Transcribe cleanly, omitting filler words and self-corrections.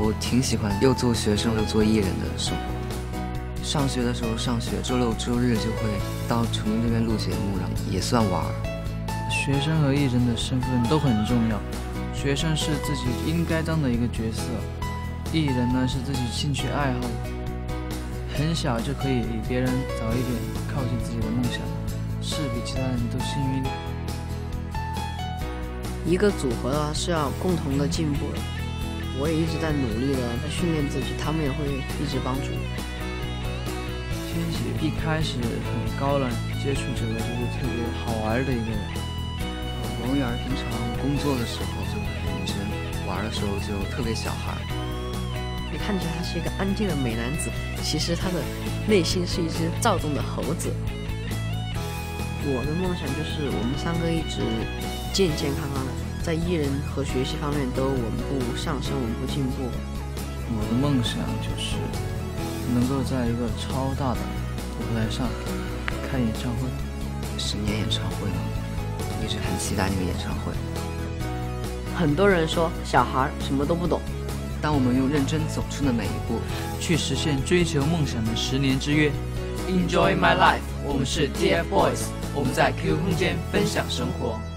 我挺喜欢又做学生又做艺人的生活。上学的时候上学，周六周日就会到成都这边录节目，然后也算玩。 学生和艺人的身份都很重要，学生是自己应该当的一个角色，艺人呢是自己兴趣爱好，很小就可以比别人早一点靠近自己的梦想，是比其他人都幸运的。 一个组合的话是要共同的进步的，我也一直在努力的在训练自己，他们也会一直帮助我。 千玺一开始很高冷，接触久了就是特别好玩的一个人。 王源平常工作的时候就很认真，玩的时候就特别小孩。 你看起来他是一个安静的美男子，其实他的内心是一只躁动的猴子。我的梦想就是我们三个一直健健康康的，在艺人和学习方面都稳步上升，稳步进步。 我的梦想就是能够在一个超大的舞台上开演唱会 ，10年演唱会呢，一直很期待那个演唱会。 很多人说小孩什么都不懂， 当我们用认真走出的每一步， 去实现追求梦想的10年之约。Enjoy my life， 我们是 TFBOYS， 我们在 QQ 空间分享生活。